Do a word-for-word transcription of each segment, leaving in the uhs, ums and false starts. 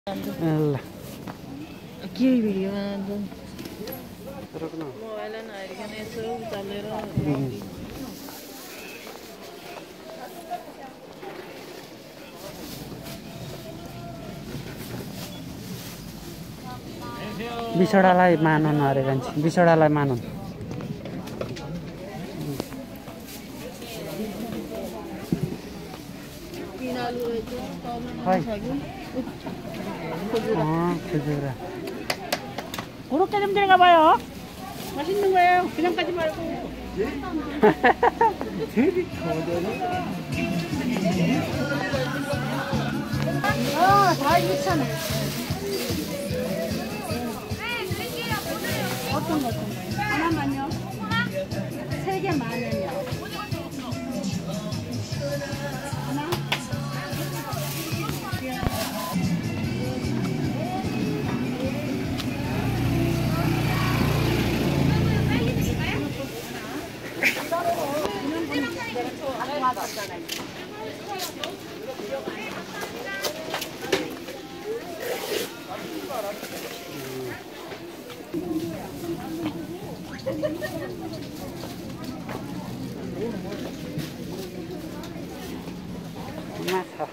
ल के भिडियोमा मोबाइल नहेरिकन यसो उचालेर बिछोडालाई मानन अरे भन्छ बिछोडालाई मानन खुजुरा 그렇게 좀 들어가봐요. 맛있는 거예요. 그냥 가지 말고. 아, 다 이천원. 어떤 거 어떤 거요? 하나만요. 세 개 만 원이요. 하나. माछा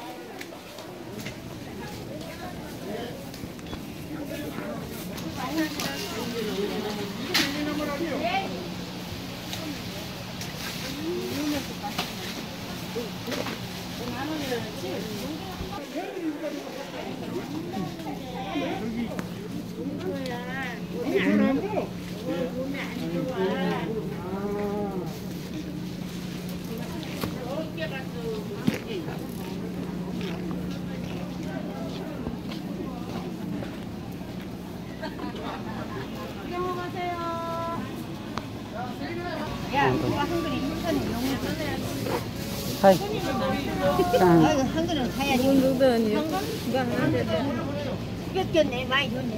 하이 한 그릇 사야지. 이건 정도 아니에요? 이거 하나 되죠? 꼈겠네. 많이 줬네.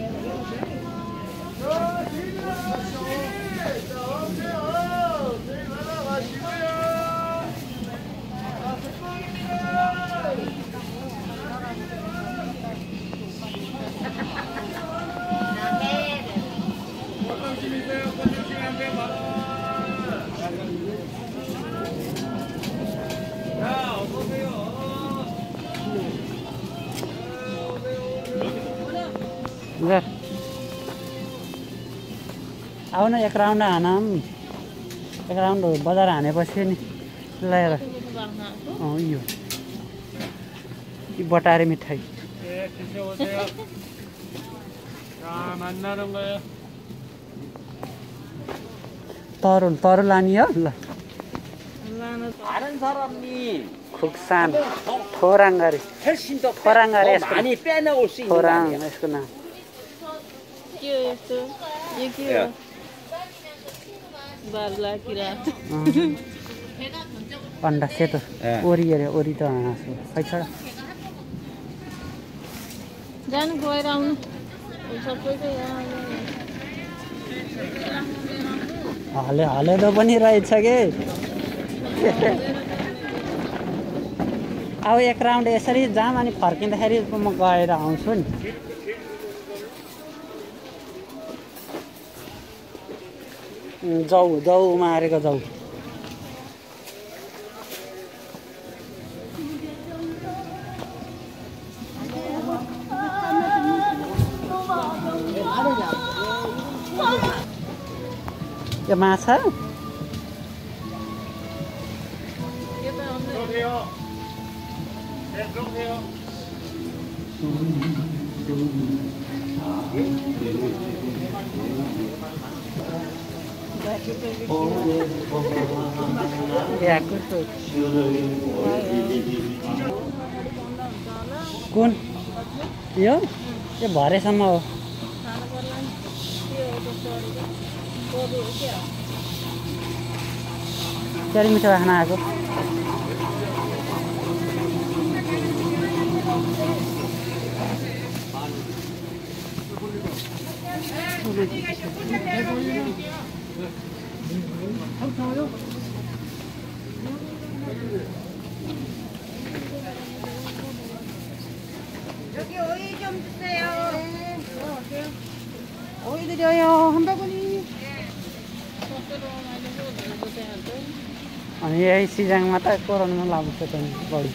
आउन एक राउन्ड हानौँ एक राउन्ड बजार हानेपछि नि ल्याएर अँ यो बटारे मिठाई तरुल तरुल लाने हो ल खुक्सान थोराङ्गारी थोराङ्गारी थोराङ यसको नाम के हो यस्तो यो के हो बार्ला किरा अन्डा सेतो ओरी अरे ओरी त हाँसो खै छ जानु गएर आउनु सबैको हले हलेदो पनि रहेछ के अब एक राउन्ड यसरी जाम अनि फर्किँदाखेरि म गएर आउँछु नि जाउ जाउ मारेको जाउ यो माछा कुन यो यो भरेसम्म हो चरी मिठो खाना आएको 여기 오이 좀 오이 드려요. 한 바구니. अनि यही सिजनमा त कोरोना लाग्छ त नि बढी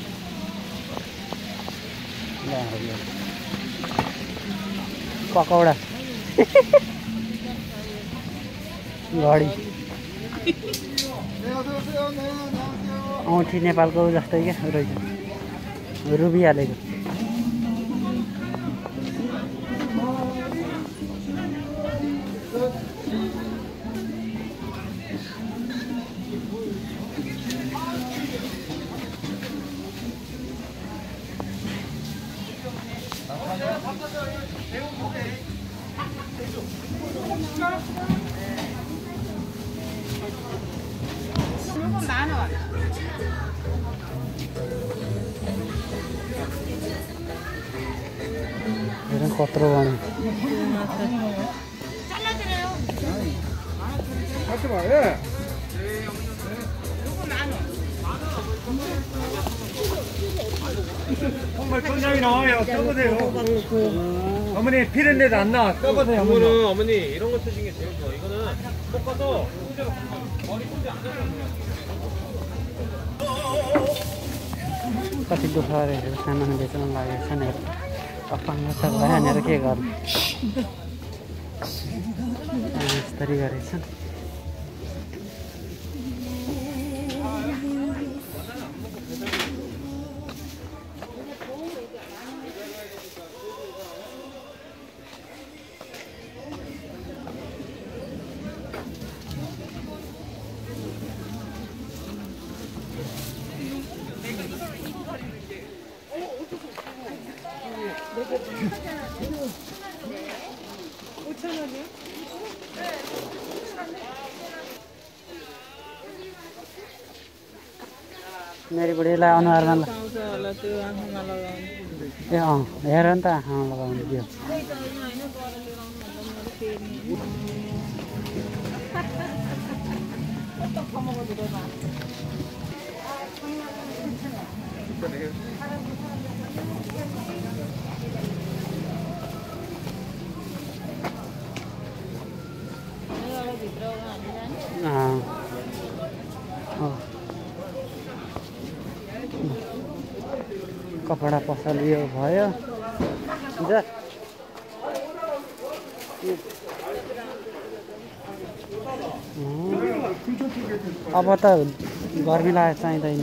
पकौडा घडी औँठी नेपालको जस्तै क्या रहेछ रुबी हालेको हेर कत्रो बन्यो 정말 천장이 나와요. 써보세요. 어머니 피렌데도 안 나와. 써보세요. 이거는 어머니 이런 거 쓰신 게 제일 좋아. 이거는 꺾어서 꽂아서 머리 꽂아 안 되잖아요. कति दुःख गरेर सामान बेच्न लागेको छ नि अपाङ्ग छ भनेर के गर्नु यस्तरी गरेछन् मेरी बुढीलाई अनुहारमा ल ए अँ हेर नि त आँखामा लगाउने दियो कपडा पसल यो भयो जा अब त गर्मी लागेको चाहिँदैन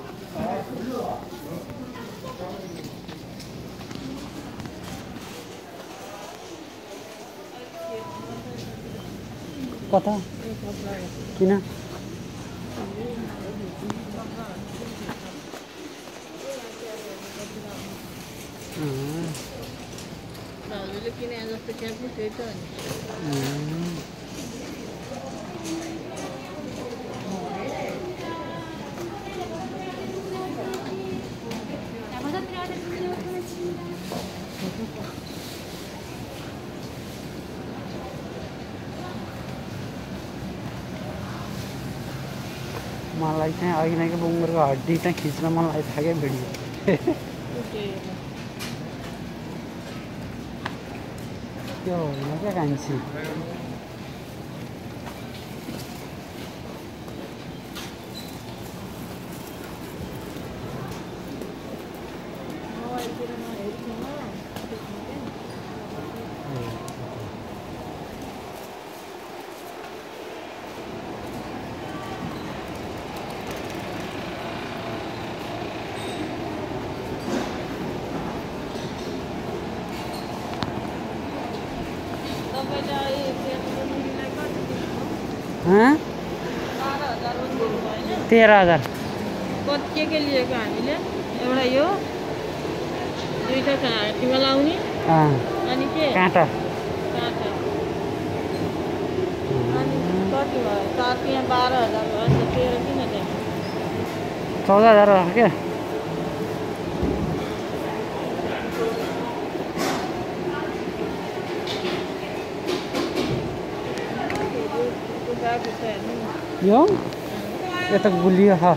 कता किन मलाई चाहिँ अघि नै बुङ्गुरको हड्डी चाहिँ खिच्न मन लागिरहेको क्या भिडियो त्यो होइन क्या कान्छी तेह्र हजार के के लिएको हामीले एउटा यो दुईटा घाँटीमा लाउने अनि के काँटा काँटा अनि कति भयो सात यहाँ बाह्र हजार भयो नि त तेह्र किन त्यहाँ चौध हजार भयो क्या यो यता गुलियो छ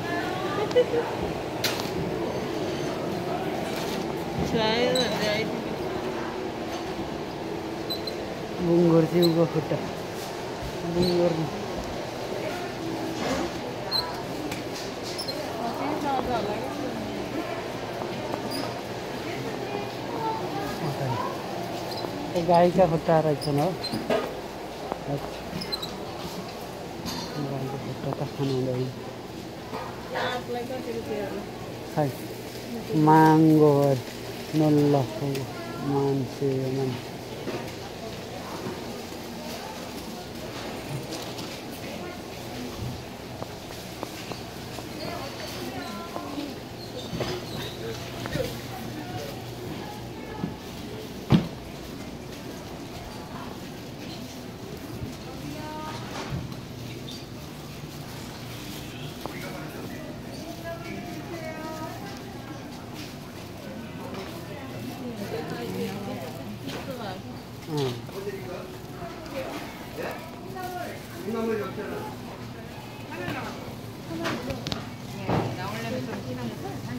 bungur juga kita. Bungur. ये गाय का खुट्टा रहेछ न गाय को खुट्टा त खानु हुँदैन खै माङ्गो नल्ला मान्छे मान्छे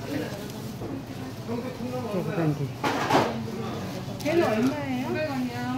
걔는 얼마예요?